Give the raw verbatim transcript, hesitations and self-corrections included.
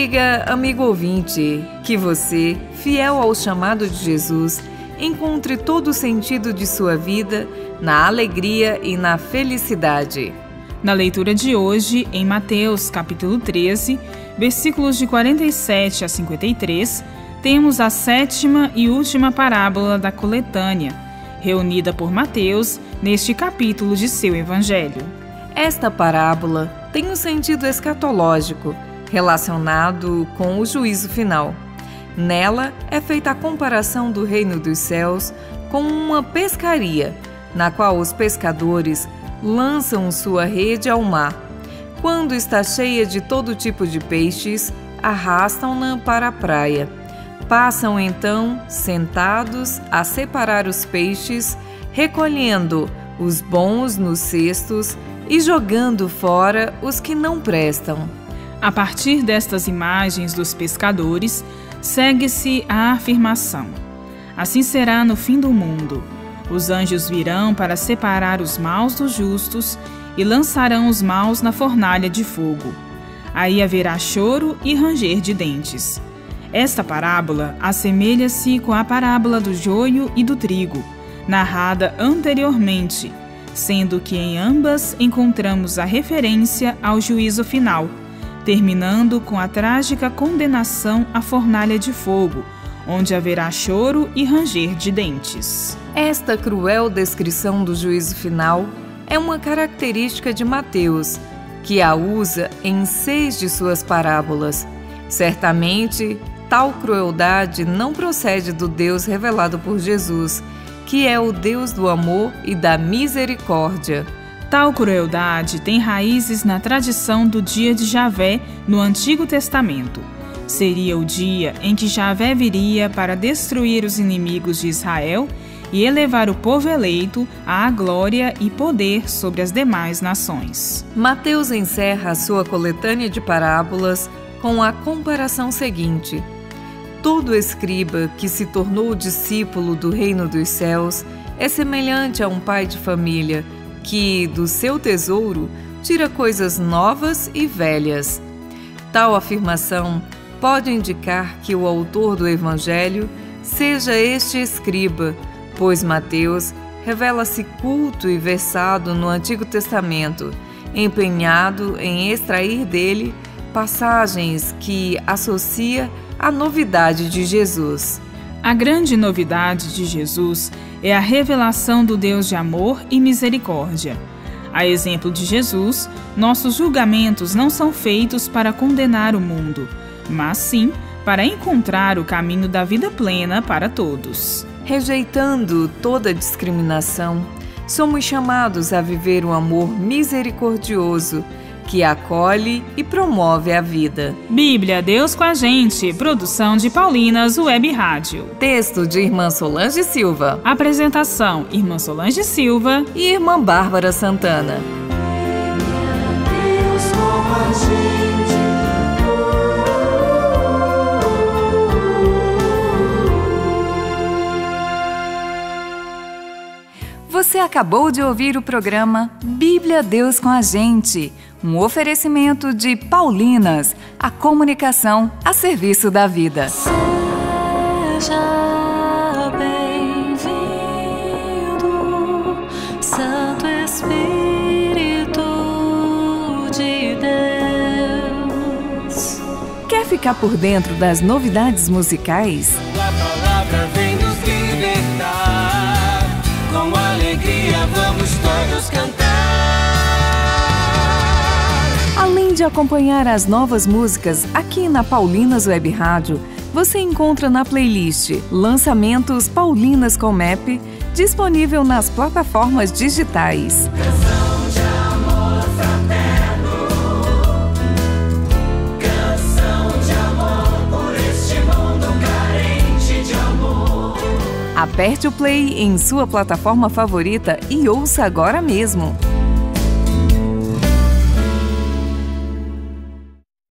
Amiga, amigo ouvinte, que você, fiel ao chamado de Jesus, encontre todo o sentido de sua vida na alegria e na felicidade. Na leitura de hoje, em Mateus, capítulo treze, versículos de quarenta e sete a cinquenta e três, temos a sétima e última parábola da coletânea, reunida por Mateus neste capítulo de seu Evangelho. Esta parábola tem um sentido escatológico, relacionado com o juízo final. Nela é feita a comparação do reino dos céus com uma pescaria, na qual os pescadores lançam sua rede ao mar. Quando está cheia de todo tipo de peixes, arrastam-na para a praia. Passam então, sentados, a separar os peixes, recolhendo os bons nos cestos e jogando fora os que não prestam. A partir destas imagens dos pescadores, segue-se a afirmação: assim será no fim do mundo. Os anjos virão para separar os maus dos justos e lançarão os maus na fornalha de fogo. Aí haverá choro e ranger de dentes. Esta parábola assemelha-se com a parábola do joio e do trigo, narrada anteriormente, sendo que em ambas encontramos a referência ao juízo final, terminando com a trágica condenação à fornalha de fogo, onde haverá choro e ranger de dentes. Esta cruel descrição do juízo final é uma característica de Mateus, que a usa em seis de suas parábolas. Certamente, tal crueldade não procede do Deus revelado por Jesus, que é o Deus do amor e da misericórdia. Tal crueldade tem raízes na tradição do dia de Javé no Antigo Testamento. Seria o dia em que Javé viria para destruir os inimigos de Israel e elevar o povo eleito à glória e poder sobre as demais nações. Mateus encerra a sua coletânea de parábolas com a comparação seguinte: todo escriba que se tornou discípulo do reino dos céus é semelhante a um pai de família que, do seu tesouro, tira coisas novas e velhas. Tal afirmação pode indicar que o autor do Evangelho seja este escriba, pois Mateus revela-se culto e versado no Antigo Testamento, empenhado em extrair dele passagens que associa à novidade de Jesus. A grande novidade de Jesus é a revelação do Deus de amor e misericórdia. A exemplo de Jesus, nossos julgamentos não são feitos para condenar o mundo, mas sim para encontrar o caminho da vida plena para todos. Rejeitando toda discriminação, somos chamados a viver um amor misericordioso que acolhe e promove a vida. Bíblia, Deus com a gente. Produção de Paulinas Web Rádio. Texto de Irmã Solange Silva. Apresentação: Irmã Solange Silva e Irmã Bárbara Santana. Deus com a gente. Você acabou de ouvir o programa Bíblia, Deus com a gente. Um oferecimento de Paulinas, a comunicação a serviço da vida. Seja bem-vindo, Santo Espírito de Deus. Quer ficar por dentro das novidades musicais? A palavra vem nos libertar, com alegria vamos todos cantar. Além de acompanhar as novas músicas aqui na Paulinas Web Rádio, você encontra na playlist Lançamentos Paulinas com M E P, disponível nas plataformas digitais. Canção de amor fraterno, canção de amor por este mundo carente de amor. Aperte o play em sua plataforma favorita e ouça agora mesmo.